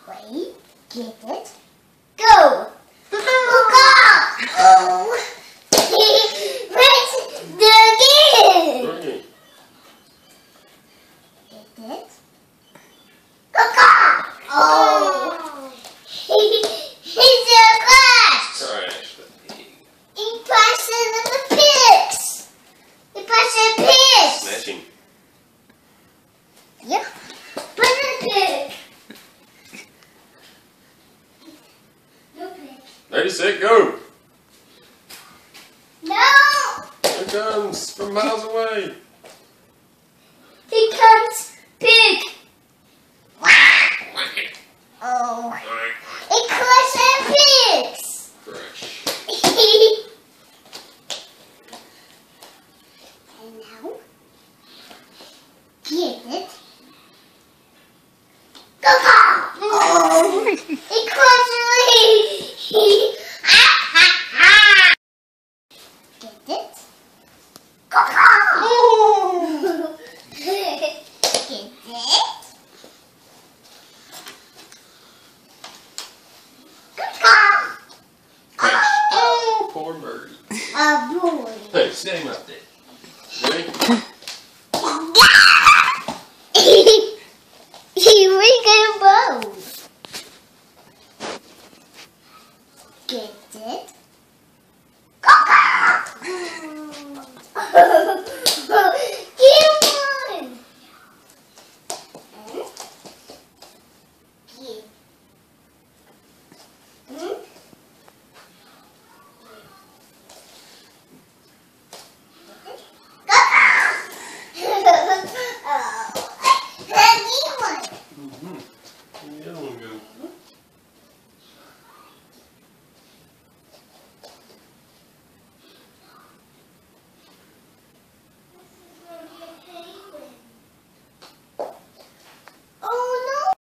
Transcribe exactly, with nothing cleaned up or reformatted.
Wait, get it, go! Go! Oh! Let's do it again! Get it, go! Go! Oh! He's a crash! Crash. He crashed into the pigs! He crashed in the pigs! Smashing. Yeah. Put in the pig! No pig. Ready, set, go! No! Here it comes from miles away. Here comes pig! Oh. It crashed in pigs! Crash. And now, get it. Go, go! Oh! It crashed in Get it. Go, go! Get it. Oh, poor birdie. A boy. Hey, set him up there. Ready? Here we go, both. Get it? Go, go! Get one! Get. Hmm? Mm-hmm. The other one goes.